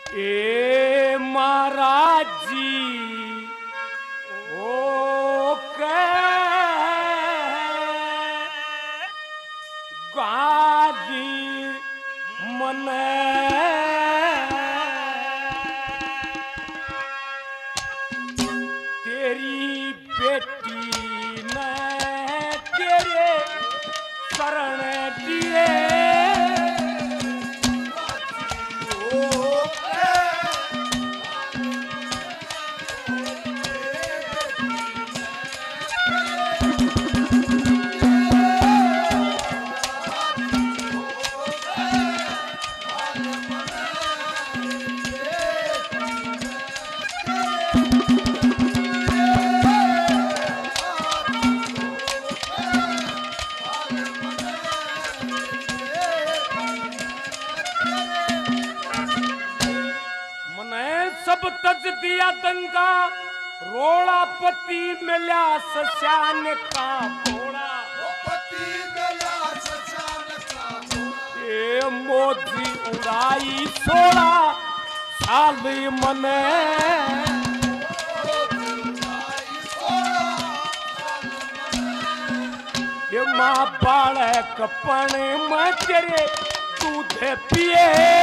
ए महाराज जी ओ के गाली मने तेरी बेटी ने तेरे शरण दिए सब तज दिया दंगा रोड़ा पति मिला सस्यान का घोड़ा पति मिला सस्यान का घोड़ा ए मोदी उड़ाई 16 साल मने ये माँ बालक पण में तेरे दूध पिए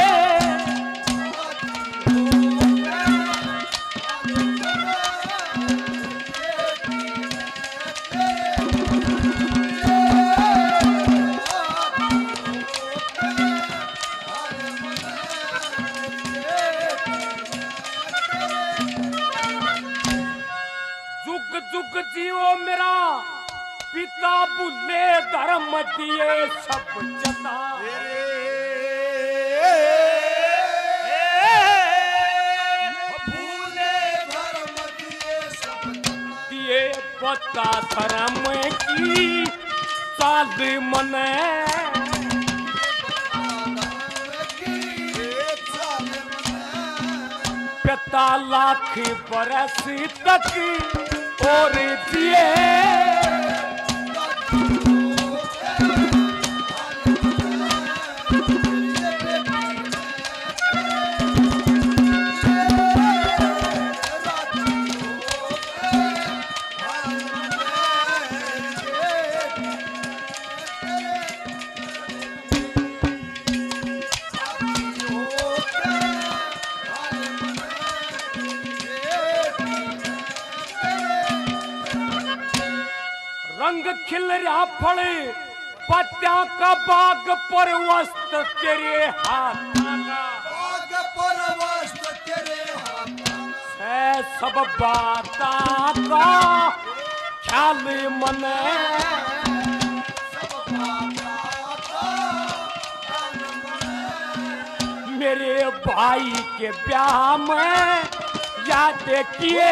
जुग जियो मेरा पिता भूले धर्म दिए सब जता भूले धर्म दिए सब दिए पता धर्म की चाल मने पिता लाख बरस तक और दिए रंग खिल रहा फड़े पत्या का बाग पर वस्त्र तेरे हाथ बाग पर वस्त्र तेरे हाथ सब बाता का ख्याल मने मेरे भाई के ब्याह में याद किए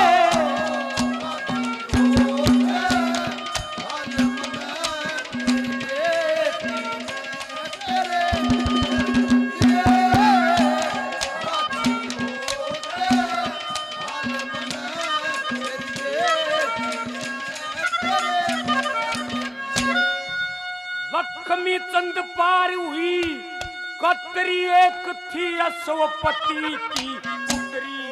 लक्ष्मी चंद पार हुई कतरी एक थी अश्वपति की पुत्री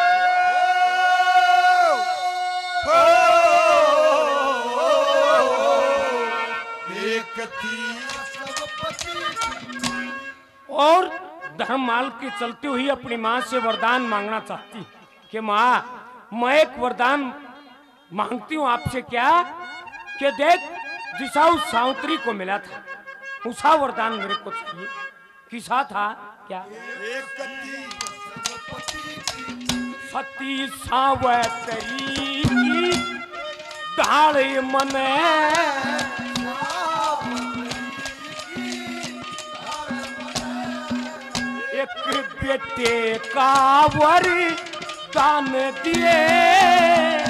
एक थी अश्वपति और धर्ममाल के चलते हुई अपनी माँ से वरदान मांगना चाहती कि माँ मैं एक वरदान मांगती हूँ आपसे क्या कि देख जिसा उस सावित्री को मिला था उसा वरदान मेरे को चाहिए किसा था क्या सती सावित्री की ढाल मने एक बेटे का वरदान दिए